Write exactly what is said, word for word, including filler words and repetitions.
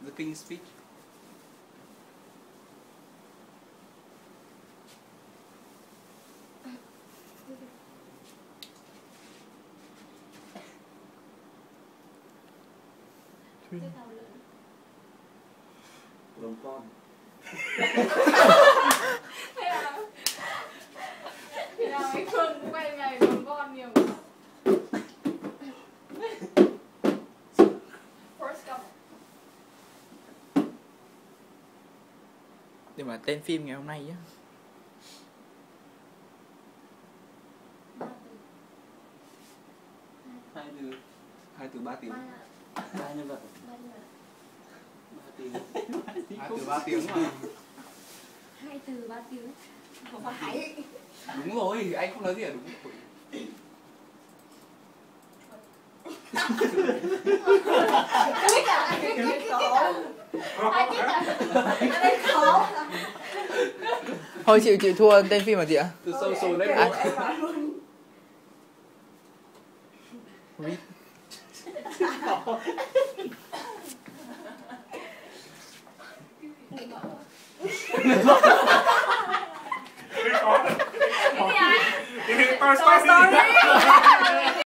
The King's Speech. Lồng con. Thế là thì nào anh Phương quay về lồng con nhiều. Nhưng mà tên phim ngày hôm nay á. Hai từ. Hai từ ba tiếng. Ba nhân vật. Ba tiếng. Hai từ ba tiếng mà. Hai từ ba tiếng. Không phải. Đúng rồi, anh không nói gì là đúng. Biết à? Biết biết khổ. Ai biết à? Ai khổ. Thôi chịu chịu thua, tên phim là gì ạ? Từ social đấy. À. Read. Cái gì anh? Toy Story.